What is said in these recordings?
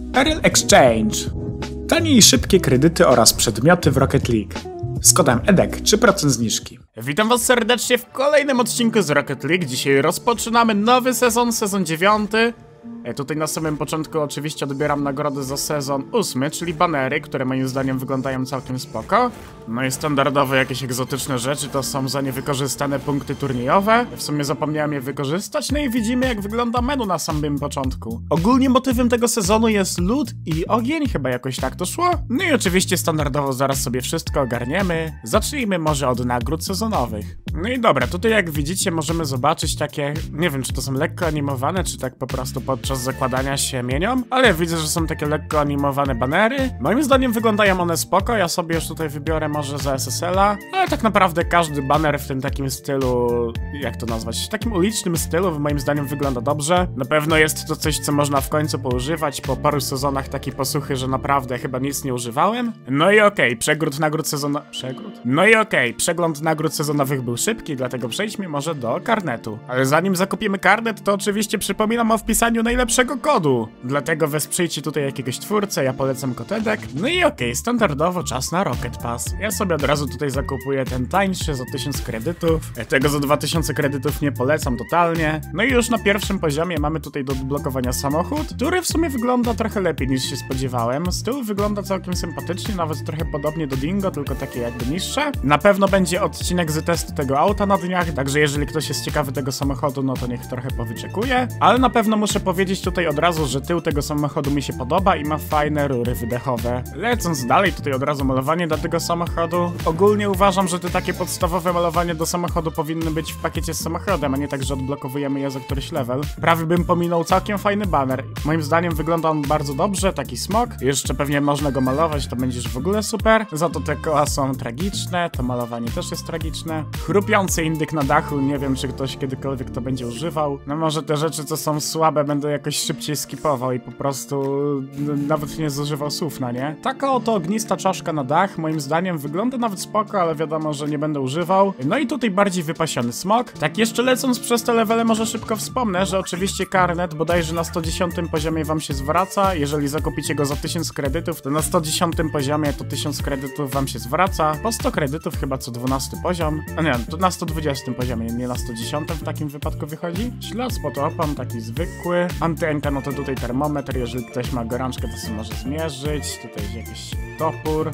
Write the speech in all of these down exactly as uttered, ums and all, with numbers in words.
R L Exchange. Tanie i szybkie kredyty oraz przedmioty w Rocket League. Z kodem E D E C trzy procent zniżki. Witam was serdecznie w kolejnym odcinku z Rocket League. Dzisiaj rozpoczynamy nowy sezon, sezon dziewiąty. E, tutaj na samym początku oczywiście odbieram nagrody za sezon ósmy, czyli banery, które moim zdaniem wyglądają całkiem spoko. No i standardowe jakieś egzotyczne rzeczy to są za niewykorzystane punkty turniejowe. W sumie zapomniałem je wykorzystać, no i widzimy jak wygląda menu na samym początku. Ogólnie motywem tego sezonu jest lód i ogień, chyba jakoś tak to szło. No i oczywiście standardowo zaraz sobie wszystko ogarniemy. Zacznijmy może od nagród sezonowych. No i dobra, tutaj jak widzicie możemy zobaczyć takie, nie wiem czy to są lekko animowane, czy tak po prostu podczas zakładania się mienią, ale widzę, że są takie lekko animowane banery. Moim zdaniem wyglądają one spoko, ja sobie już tutaj wybiorę może za S S L a, ale tak naprawdę każdy baner w tym takim stylu, jak to nazwać, w takim ulicznym stylu moim zdaniem wygląda dobrze. Na pewno jest to coś, co można w końcu poużywać, po paru sezonach takiej posłuchy, że naprawdę chyba nic nie używałem. No i okej, okay, przegród nagród sezonowych... Przegród? No i okej, okay, przegląd nagród sezonowych był szybki, dlatego przejdźmy może do karnetu. Ale zanim zakupimy karnet, to oczywiście przypominam o wpisaniu najlepszego kodu. Dlatego wesprzyjcie tutaj jakiegoś twórcę, ja polecam kod E D E C. No i okej, okay, standardowo czas na Rocket Pass. Ja sobie od razu tutaj zakupuję ten tańszy za tysiąc kredytów. Tego za dwa tysiące kredytów nie polecam totalnie. No i już na pierwszym poziomie mamy tutaj do odblokowania samochód, który w sumie wygląda trochę lepiej niż się spodziewałem. Z tyłu wygląda całkiem sympatycznie, nawet trochę podobnie do Dingo, tylko takie jakby niższe. Na pewno będzie odcinek z testu tego auta na dniach, także jeżeli ktoś jest ciekawy tego samochodu, no to niech trochę powyczekuje. Ale na pewno muszę powiedzieć tutaj od razu, że tył tego samochodu mi się podoba i ma fajne rury wydechowe. Lecąc dalej, tutaj od razu malowanie dla tego samochodu. Ogólnie uważam, że te takie podstawowe malowanie do samochodu powinny być w pakiecie z samochodem, a nie tak, że odblokowujemy je za któryś level. Prawie bym pominął całkiem fajny baner. Moim zdaniem wygląda on bardzo dobrze, taki smok. Jeszcze pewnie można go malować, to będzie już w ogóle super. Za to te koła są tragiczne, to malowanie też jest tragiczne. Chrupiący indyk na dachu, nie wiem czy ktoś kiedykolwiek to będzie używał. No może te rzeczy, co są słabe, będę jakoś szybciej skipował i po prostu no, nawet nie zużywał słów na nie. Taka oto ognista czaszka na dach, moim zdaniem wygląda nawet spoko, ale wiadomo, że nie będę używał. No i tutaj bardziej wypasiony smok. Tak jeszcze lecąc przez te levele może szybko wspomnę, że oczywiście karnet bodajże na sto dziesiątym poziomie wam się zwraca. Jeżeli zakupicie go za tysiąc kredytów, to na sto dziesiątym poziomie to tysiąc kredytów wam się zwraca. Po sto kredytów chyba co dwunasty poziom. A nie, to na sto dwudziestym poziomie, nie na sto dziesiątym w takim wypadku wychodzi. Ślad z potopem, taki zwykły. Antynka, no to tutaj termometr, jeżeli ktoś ma gorączkę, to sobie może zmierzyć. Tutaj jest jakiś topór.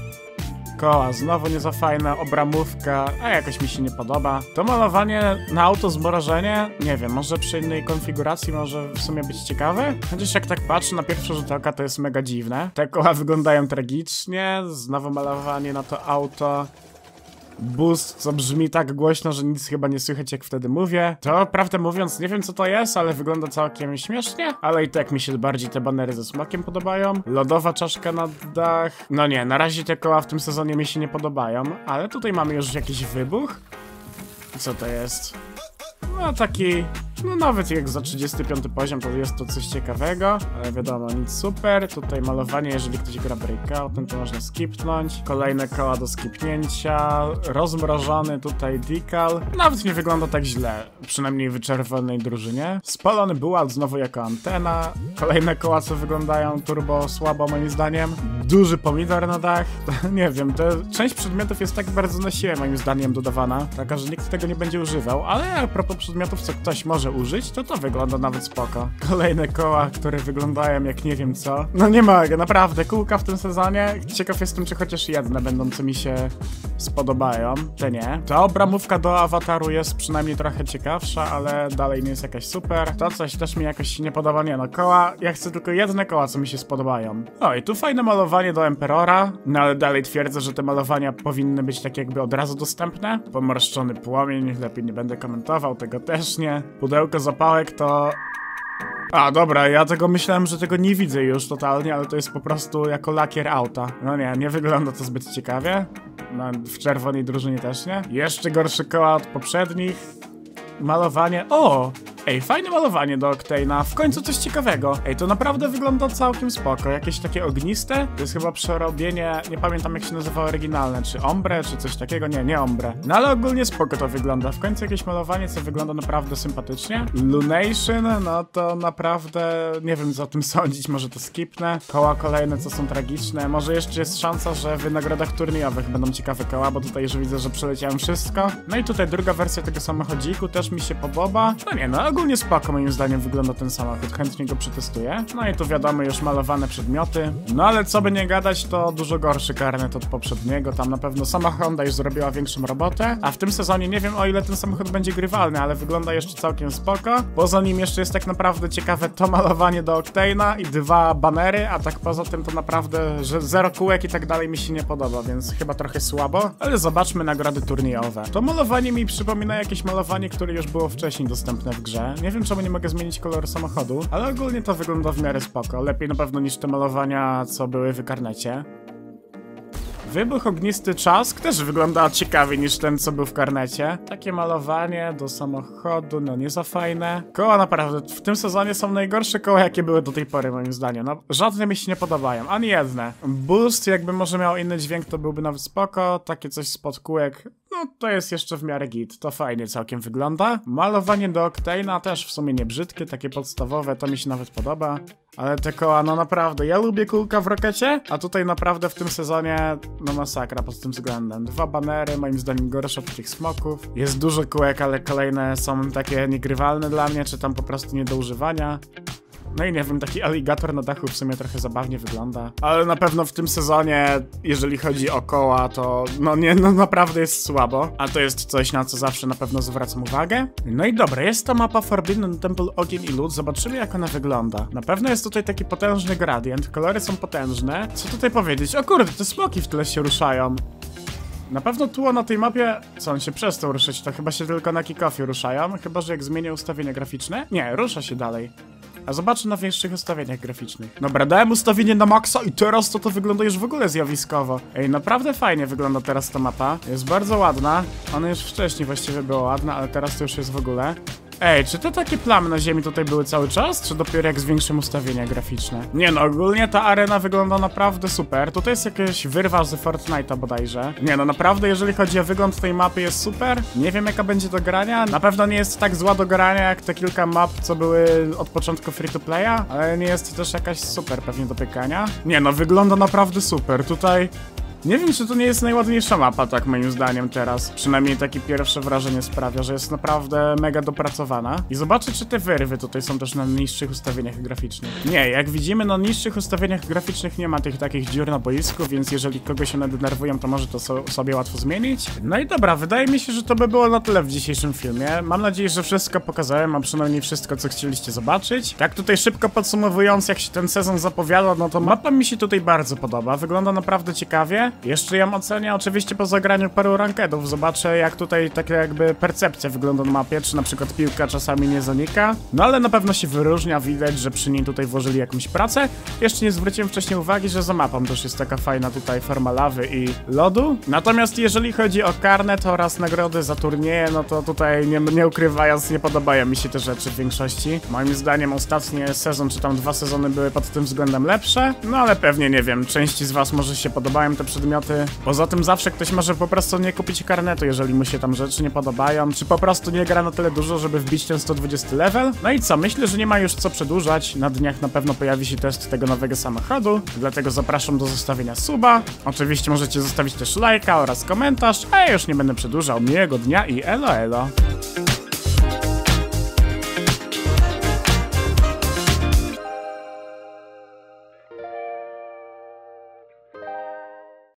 Koła znowu nie za fajne, obramówka, a jakoś mi się nie podoba. To malowanie na auto zmrożenie, nie wiem, może przy innej konfiguracji może w sumie być ciekawe. Chociaż jak tak patrzę na pierwszy rzut oka, to jest mega dziwne. Te koła wyglądają tragicznie, znowu malowanie na to auto. Boost, co brzmi tak głośno, że nic chyba nie słychać jak wtedy mówię. To prawdę mówiąc nie wiem co to jest, ale wygląda całkiem śmiesznie. Ale i tak mi się bardziej te banery ze smakiem podobają. Lodowa czaszka na dach. No nie, na razie te koła w tym sezonie mi się nie podobają. Ale tutaj mamy już jakiś wybuch. Co to jest? No taki... No nawet jak za trzydziesty piąty poziom to jest to coś ciekawego, ale wiadomo, nic super. Tutaj malowanie, jeżeli ktoś gra breakoutem, to można skipnąć. Kolejne koła do skipnięcia. Rozmrożony tutaj decal. Nawet nie wygląda tak źle, przynajmniej w czerwonej drużynie. Spalony bułat znowu jako antena. Kolejne koła, co wyglądają turbo słabo moim zdaniem. Duży pomidor na dach. Nie wiem, to część przedmiotów jest tak bardzo na siłę moim zdaniem dodawana, taka, że nikt tego nie będzie używał, ale a propos przedmiotów, co ktoś może użyć, to to wygląda nawet spoko. Kolejne koła, które wyglądają jak nie wiem co. No nie mogę, naprawdę, kółka w tym sezonie. Ciekaw jestem, czy chociaż jedne będą, co mi się spodobają. Te nie. Ta obramówka do awataru jest przynajmniej trochę ciekawsza, ale dalej nie jest jakaś super. To coś też mi jakoś nie podoba, nie no, koła. Ja chcę tylko jedne koła, co mi się spodobają. O, i tu fajne malowanie do Emperora, no ale dalej twierdzę, że te malowania powinny być tak jakby od razu dostępne. Pomarszczony płomień, lepiej nie będę komentował, tego też nie. Pudełko zapałek to... A, dobra, ja tego myślałem, że tego nie widzę już totalnie, ale to jest po prostu jako lakier auta. No nie, nie wygląda to zbyt ciekawie. No, w czerwonej drużynie też nie. Jeszcze gorsze koła od poprzednich. Malowanie... O! Ej, fajne malowanie do Octane'a, w końcu coś ciekawego. Ej, to naprawdę wygląda całkiem spoko, jakieś takie ogniste. To jest chyba przerobienie, nie pamiętam jak się nazywa oryginalne, czy ombre, czy coś takiego, nie, nie ombre. No ale ogólnie spoko to wygląda, w końcu jakieś malowanie, co wygląda naprawdę sympatycznie. Lunation, no to naprawdę nie wiem co o tym sądzić, może to skipnę. Koła kolejne, co są tragiczne, może jeszcze jest szansa, że w nagrodach turniejowych będą ciekawe koła, bo tutaj już widzę, że przeleciałem wszystko. No i tutaj druga wersja tego samochodziku też mi się podoba. No nie, no ogólnie spoko moim zdaniem wygląda ten samochód, chętnie go przetestuję. No i tu wiadomo już malowane przedmioty. No ale co by nie gadać, to dużo gorszy karnet od poprzedniego, tam na pewno sama Honda już zrobiła większą robotę, a w tym sezonie nie wiem o ile ten samochód będzie grywalny, ale wygląda jeszcze całkiem spoko. Poza nim jeszcze jest tak naprawdę ciekawe to malowanie do Octane'a i dwa banery, a tak poza tym to naprawdę, że zero kółek i tak dalej mi się nie podoba, więc chyba trochę słabo. Ale zobaczmy nagrody turniejowe. To malowanie mi przypomina jakieś malowanie, które już było wcześniej dostępne w grze. Nie wiem czemu nie mogę zmienić koloru samochodu, ale ogólnie to wygląda w miarę spoko. Lepiej na pewno niż te malowania, co były w karnecie. Wybuch ognisty czask też wygląda ciekawiej niż ten, co był w karnecie. Takie malowanie do samochodu, no nie za fajne. Koła naprawdę w tym sezonie są najgorsze koła, jakie były do tej pory moim zdaniem. No, żadne mi się nie podobają, ani jedne. Boost jakby może miał inny dźwięk, to byłby nawet spoko. Takie coś spod kółek, no to jest jeszcze w miarę git. To fajnie całkiem wygląda. Malowanie do Octane'a też w sumie nie brzydkie, takie podstawowe, to mi się nawet podoba. Ale te koła, no naprawdę, ja lubię kółka w Rokecie, a tutaj naprawdę w tym sezonie, no masakra pod tym względem. Dwa banery, moim zdaniem gorsze od tych smoków. Jest dużo kółek, ale kolejne są takie niegrywalne dla mnie, czy tam po prostu nie do używania. No i nie wiem, taki aligator na dachu w sumie trochę zabawnie wygląda. Ale na pewno w tym sezonie, jeżeli chodzi o koła, to no nie, no naprawdę jest słabo. A to jest coś, na co zawsze na pewno zwracam uwagę. No i dobra, jest ta mapa Forbidden Temple Ogień i Lód, zobaczymy jak ona wygląda. Na pewno jest tutaj taki potężny gradient, kolory są potężne. Co tutaj powiedzieć? O kurde, te smoki w tyle się ruszają. Na pewno tło na tej mapie, co on się przestał ruszyć, to chyba się tylko na kick-offie ruszają, chyba że jak zmienię ustawienia graficzne. Nie, rusza się dalej. A zobaczę na większych ustawieniach graficznych. Dobra, dałem ustawienie na maksa i teraz to to wygląda już w ogóle zjawiskowo. Ej, naprawdę fajnie wygląda teraz ta mapa. Jest bardzo ładna. Ona już wcześniej właściwie była ładna, ale teraz to już jest w ogóle. Ej, czy te takie plamy na ziemi tutaj były cały czas, czy dopiero jak zwiększymy ustawienia graficzne? Nie no, ogólnie ta arena wygląda naprawdę super. Tutaj jest jakaś wyrwa z Fortnite'a bodajże. Nie no, naprawdę jeżeli chodzi o wygląd tej mapy jest super. Nie wiem jaka będzie do grania. Na pewno nie jest tak zła do grania jak te kilka map, co były od początku free to playa, ale nie jest też jakaś super pewnie do pykania. Nie no, wygląda naprawdę super. Tutaj... Nie wiem, czy to nie jest najładniejsza mapa, tak moim zdaniem teraz. Przynajmniej takie pierwsze wrażenie sprawia, że jest naprawdę mega dopracowana. I zobaczę, czy te wyrwy tutaj są też na niższych ustawieniach graficznych. Nie, jak widzimy, na niższych ustawieniach graficznych nie ma tych takich dziur na boisku, więc jeżeli kogoś się denerwują, to może to so sobie łatwo zmienić. No i dobra, wydaje mi się, że to by było na tyle w dzisiejszym filmie. Mam nadzieję, że wszystko pokazałem, a przynajmniej wszystko, co chcieliście zobaczyć. Tak tutaj szybko podsumowując, jak się ten sezon zapowiada, no to mapa mi się tutaj bardzo podoba. Wygląda naprawdę ciekawie. Jeszcze ją ocenię oczywiście po zagraniu paru rankedów. Zobaczę jak tutaj taka jakby percepcja wygląda na mapie, czy na przykład piłka czasami nie zanika. No ale na pewno się wyróżnia, widać, że przy niej tutaj włożyli jakąś pracę. Jeszcze nie zwróciłem wcześniej uwagi, że za mapą też jest taka fajna tutaj forma lawy i lodu. Natomiast jeżeli chodzi o karnet oraz nagrody za turnieje, no to tutaj nie, nie ukrywając, nie podobają mi się te rzeczy w większości. Moim zdaniem ostatni sezon, czy tam dwa sezony były pod tym względem lepsze. No ale pewnie nie wiem, części z was może się podobają te przedmioty. Poza tym zawsze ktoś może po prostu nie kupić karnetu, jeżeli mu się tam rzeczy nie podobają, czy po prostu nie gra na tyle dużo, żeby wbić ten sto dwudziesty level. No i co, myślę, że nie ma już co przedłużać. Na dniach na pewno pojawi się test tego nowego samochodu, dlatego zapraszam do zostawienia suba. Oczywiście możecie zostawić też lajka oraz komentarz, a ja już nie będę przedłużał. Miłego dnia i elo elo.